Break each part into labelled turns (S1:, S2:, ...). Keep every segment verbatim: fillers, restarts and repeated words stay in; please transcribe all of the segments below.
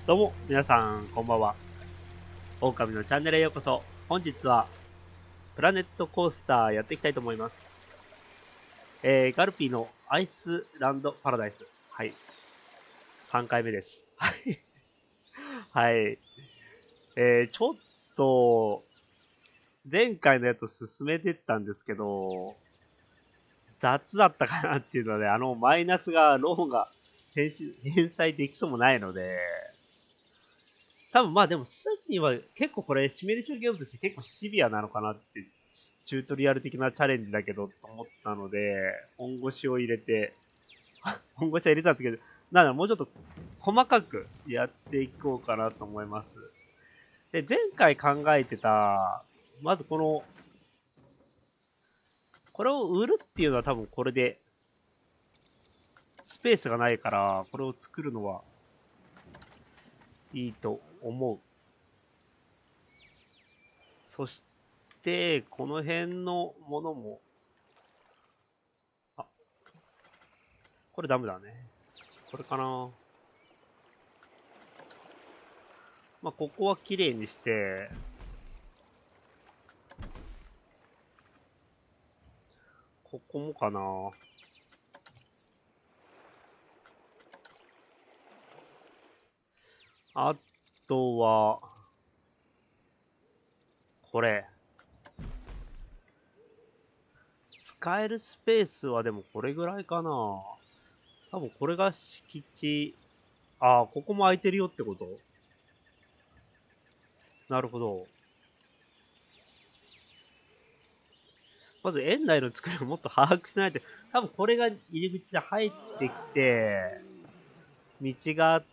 S1: どうも、皆さん、こんばんは。狼のチャンネルへようこそ。本日は、プラネットコースターやっていきたいと思います。えー、ガルピーのアイスランドパラダイス。はい。さんかいめです。はい。はい。えー、ちょっと、前回のやつを進めてったんですけど、雑だったかなっていうので、あの、マイナスが、ローンが返返済できそうもないので、多分まあでもすぐには結構これシミュレーションゲームとして結構シビアなのかなって、チュートリアル的なチャレンジだけどと思ったので、本腰を入れて、本腰は入れたんですけど、なのでもうちょっと細かくやっていこうかなと思います。で、前回考えてた、まずこの、これを売るっていうのは多分これで、スペースがないから、これを作るのはいいと思う。そして、この辺のものも、あ、これダメだね。これかな。まあ、ここは綺麗にして、ここもかな。あとは、これ。使えるスペースはでもこれぐらいかな。多分これが敷地。ああ、ここも空いてるよってこと？なるほど。まず園内の作りをもっと把握しないと、多分これが入り口で入ってきて、道があって、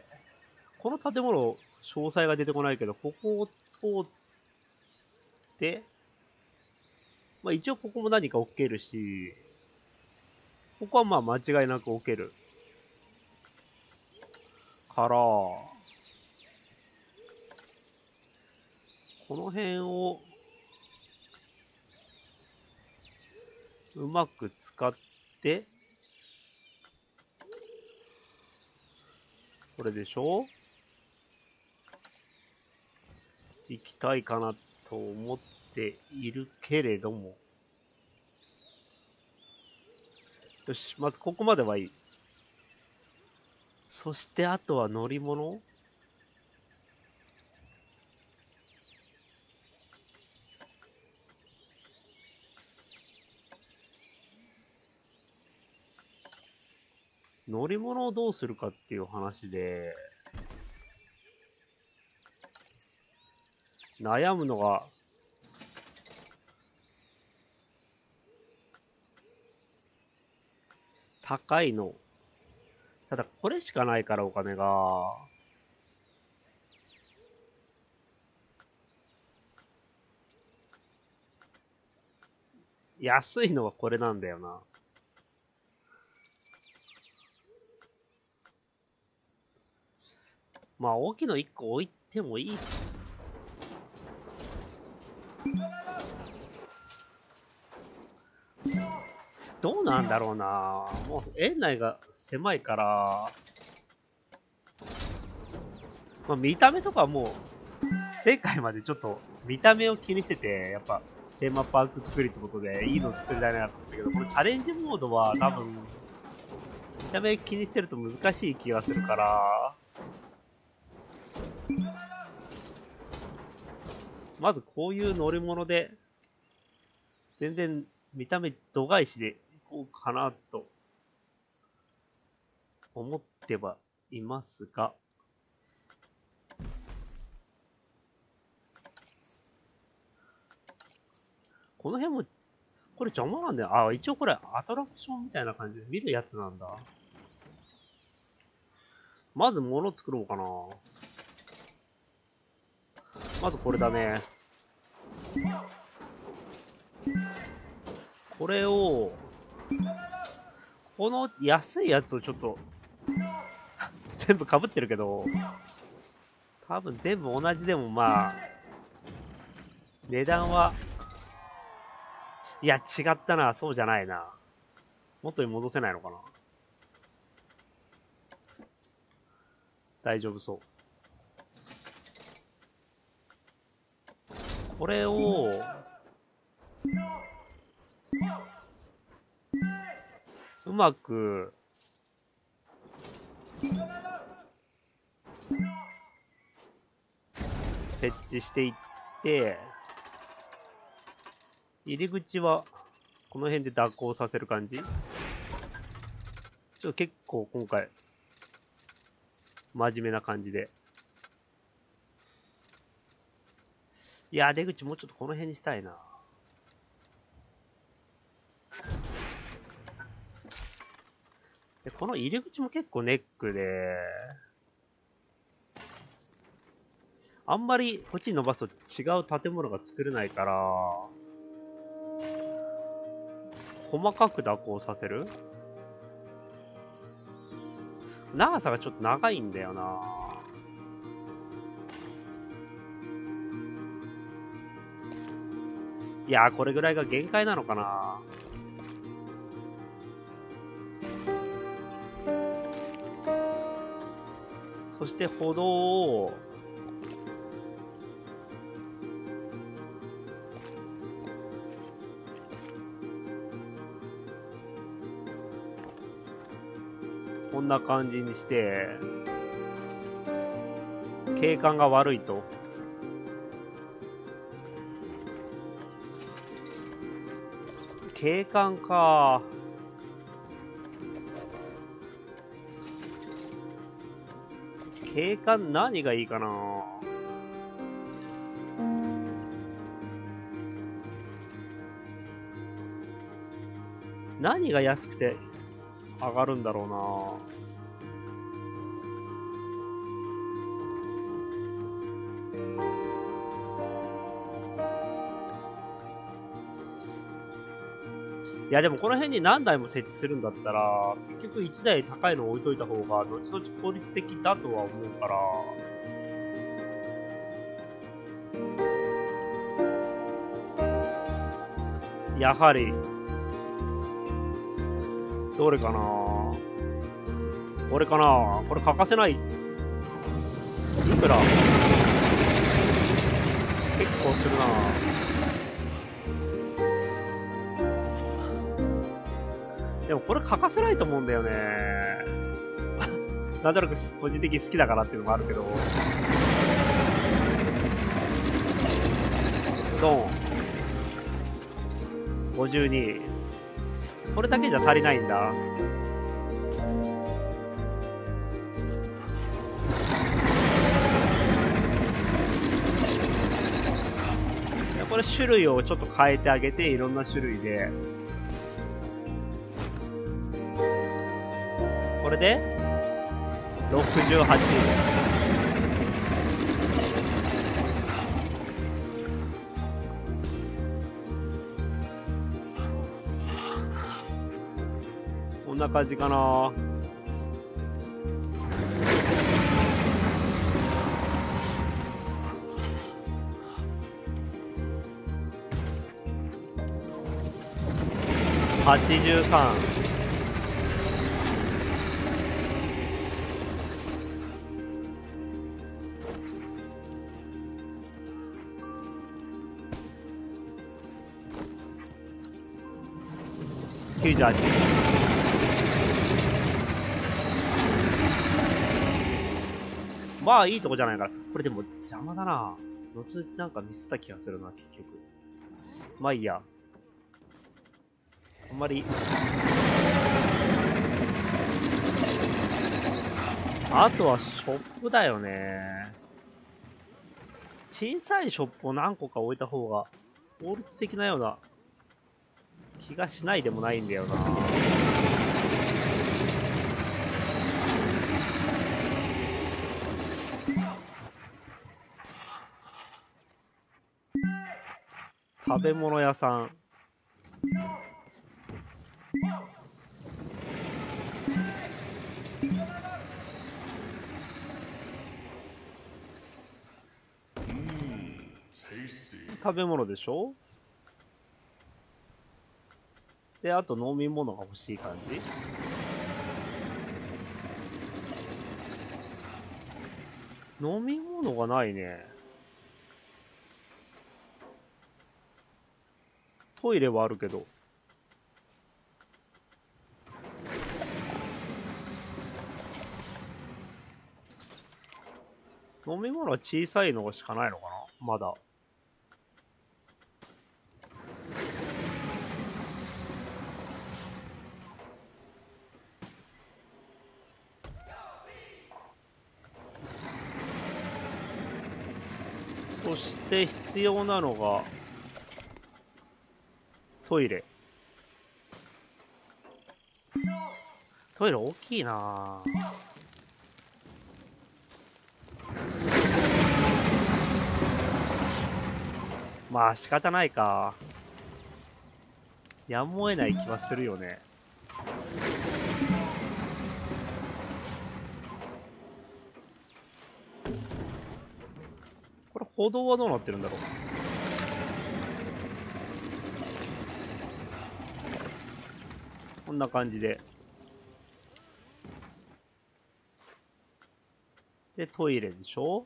S1: この建物、詳細が出てこないけど、ここを通って、まあ一応ここも何か置けるし、ここはまあ間違いなく置ける。から、この辺をうまく使って、これでしょ？行きたいかなと思っているけれども。よし、まずここまではいい。そしてあとは乗り物？乗り物をどうするかっていう話で、悩むのが、高いの。ただこれしかないからお金が、安いのはこれなんだよな。まあ大きいのいっこ置いてもいい。どうなんだろうな。もう園内が狭いから、まあ、見た目とかもう、前回までちょっと見た目を気にしてて、やっぱテーマパーク作りってことでいいの作りたいなと思ったけど、このチャレンジモードは多分、見た目気にしてると難しい気がするから、まずこういう乗り物で、全然見た目度外視でいこうかなと思ってはいますが、この辺も、これ邪魔なんだよ。あ、一応これアトラクションみたいな感じで見るやつなんだ。まず物作ろうかな。まずこれだね。これを、この安いやつをちょっと、全部被ってるけど、多分全部同じでもまあ、値段は、いや、違ったな。そうじゃないな。元に戻せないのかな。 大丈夫そう。これを、うまく、設置していって、入り口は、この辺で蛇行させる感じ？ちょっと結構今回、真面目な感じで。いや、出口もうちょっとこの辺にしたいな。で、この入り口も結構ネックで、あんまりこっちに伸ばすと違う建物が作れないから、細かく蛇行させる？長さがちょっと長いんだよな。いやー、これぐらいが限界なのかな。そして歩道を、こんな感じにして、景観が悪いと。景観か。景観何がいいかな。何が安くて上がるんだろうな。いやでもこの辺に何台も設置するんだったら、結局いちだい高いのを置いといた方が、後々効率的だとは思うから。やはり、どれかな？これかな？これ欠かせない。いくら？結構するな。でもこれ欠かせないと思うんだよね。なんとなく個人的に好きだからっていうのもあるけど。ドン。ごじゅうに。これだけじゃ足りないんだ。これ種類をちょっと変えてあげて、いろんな種類で。これでろくじゅうはち。こんな感じかな。はちじゅうさん。きゅうじゅうはち。まあいいとこじゃないかな。これでも邪魔だな。後なんかミスった気がするな、結局。まあいいや。あんまり。あとはショップだよね。小さいショップを何個か置いた方が効率的なような気がしないでもないんだよな。食べ物屋さん。食べ物でしょ？で、あと飲み物が欲しい感じ？ 飲み物がないね。トイレはあるけど。飲み物は小さいのしかないのかなまだ。そして必要なのがトイレ。トイレ大きいなぁ。まあ仕方ないか。やむを得ない気はするよね。これ歩道はどうなってるんだろう。こんな感じで。で、トイレでしょ。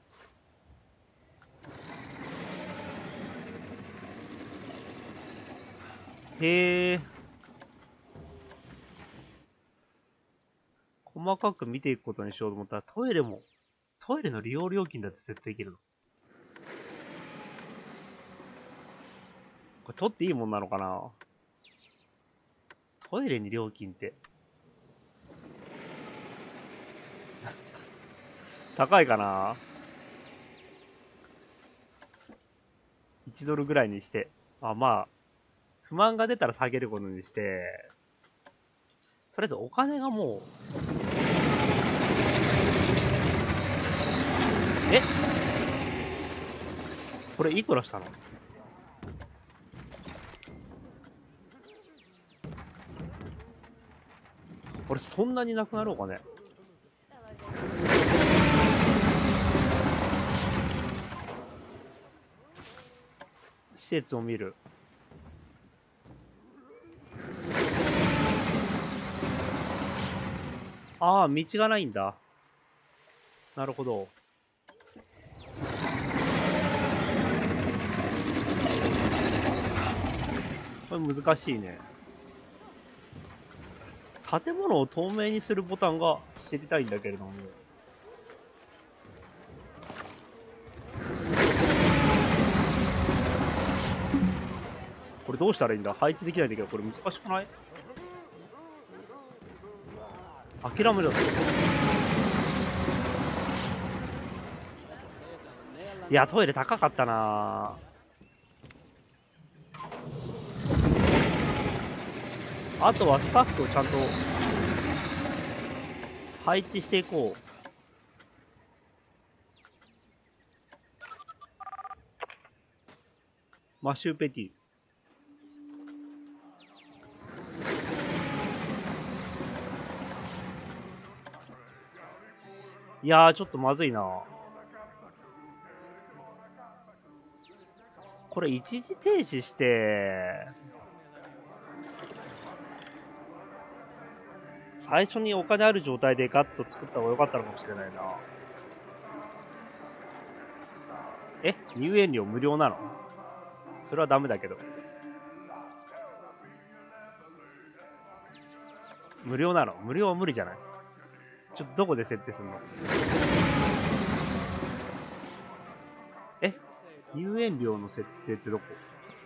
S1: へえ。細かく見ていくことにしようと思ったら、トイレも、トイレの利用料金だって設定できるの。これ取っていいもんなのかな。トイレに料金って。高いかな。いちドルぐらいにして。あ、まあ、不満が出たら下げることにして、とりあえずお金がもう、えこれいくらしたの？これそんなになくなろうかね。施設を見る。ああ、道がないんだ。なるほど。これ難しいね。建物を透明にするボタンが知りたいんだけれども。これどうしたらいいんだ？配置できないんだけど、これ難しくない？諦めろ。いや、トイレ高かったな。あとはスタッフをちゃんと配置していこう。マシューペティ。いやー、ちょっとまずいな。これ一時停止して、最初にお金ある状態でガッと作った方が良かったのかもしれないな。え、入園料無料なの？それはダメだけど。無料なの？無料は無理じゃない？ちょっとどこで設定するの？え、入園料の設定ってどこ？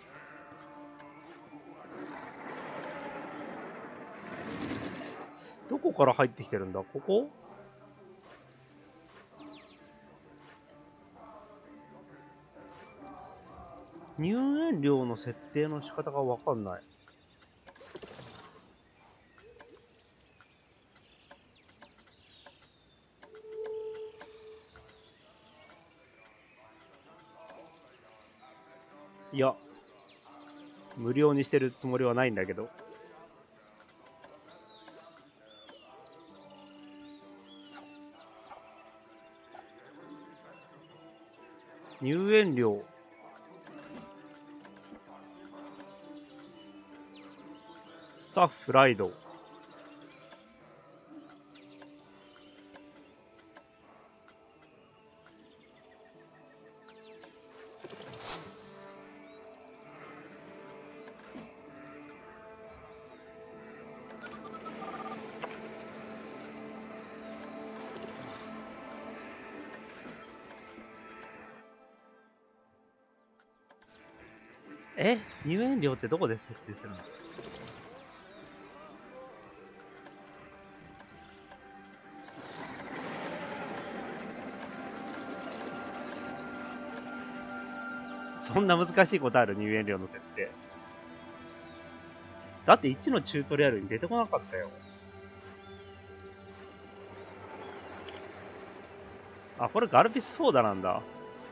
S1: どこから入ってきてるんだ？ここ？入園料の設定の仕方がわかんない。いや、無料にしてるつもりはないんだけど。入園料。スタッフライド。 え、入園料ってどこで設定するの？そんな難しいことある？入園料の設定。だっていちのチュートリアルに出てこなかったよ。あ、これガルピスソーダなんだ。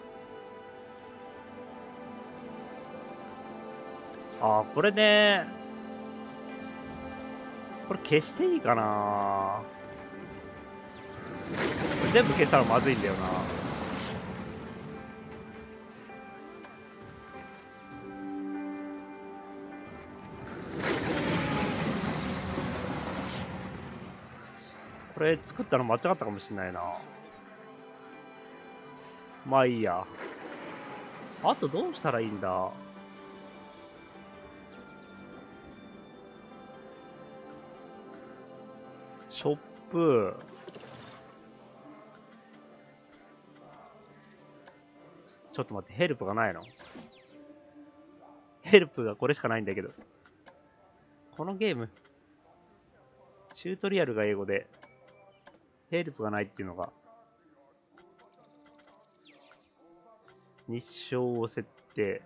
S1: あ、これね。これ消していいかな？これ全部消したらまずいんだよな。これ作ったの間違ったかもしれないな。まあいいや。あとどうしたらいいんだ？ショップ。ちょっと待って、ヘルプがないの？ヘルプがこれしかないんだけど。このゲーム、チュートリアルが英語で、ヘルプがないっていうのが。日照設定。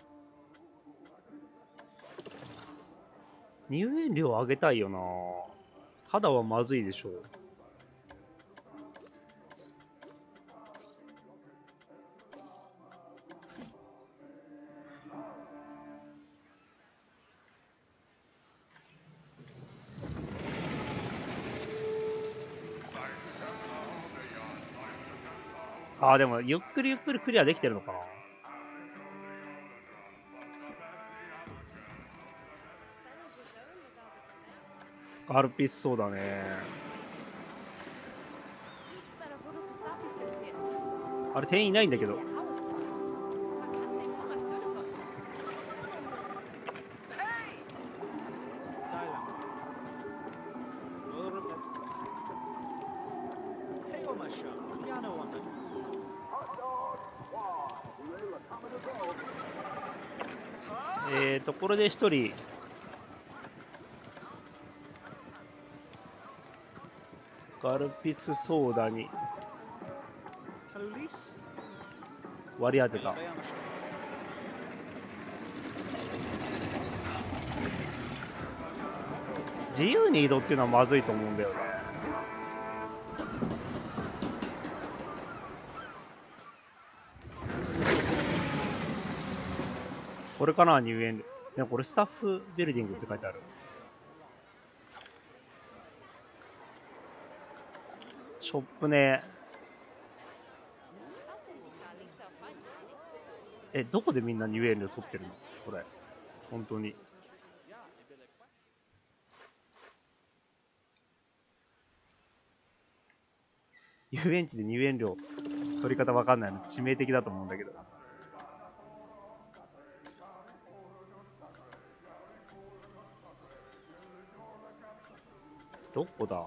S1: 入園料上げたいよな。ただはまずいでしょう。ああ、でもゆっくりゆっくりクリアできてるのかな。ガルピスそうだね。あれ店員いないんだけど。えーと、これで一人ガルピスソーダに割り当てた。自由に移動っていうのはまずいと思うんだよね。これかな、入園料。いや、これスタッフビルディングって書いてある。ショップね。え、どこでみんな入園料取ってるのこれ。本当に。遊園地で入園料取り方わかんないの致命的だと思うんだけど。どこだ？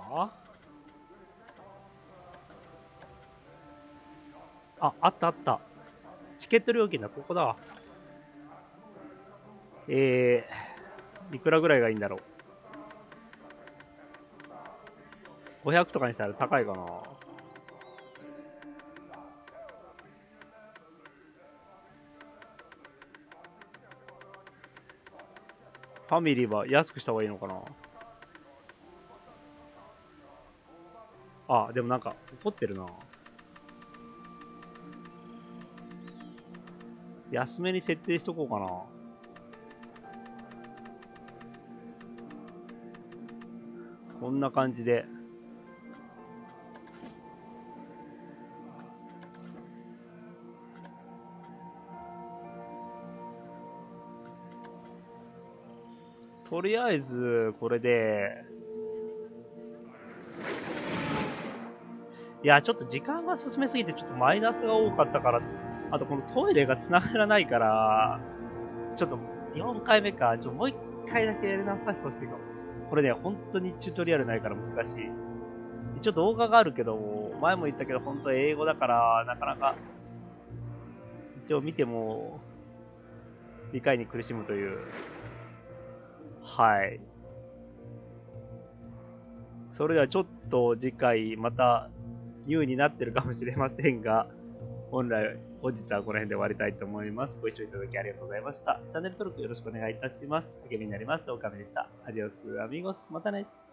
S1: あ、あったあった。チケット料金だ、ここだ。えー、いくらぐらいがいいんだろう。ごひゃくとかにしたら高いかな。ファミリーは安くした方がいいのかな。あ、でもなんか怒ってるな。安めに設定しとこうかな。こんな感じで。とりあえず、これで、いや、ちょっと時間が進めすぎて、ちょっとマイナスが多かったから、あとこのトイレが繋がらないから、ちょっとよんかいめか、ちょっともういっかいだけやり直させてほしいかも。これね、本当にチュートリアルないから難しい。一応動画があるけど、前も言ったけど、本当英語だから、なかなか、一応見ても、 理解に苦しむという。はい。それではちょっと次回またニューになってるかもしれませんが、本来、本日はこの辺で終わりたいと思います。ご視聴いただきありがとうございました。チャンネル登録よろしくお願いいたします。励みになります。オカメでした。アディオス、アミゴス。またね。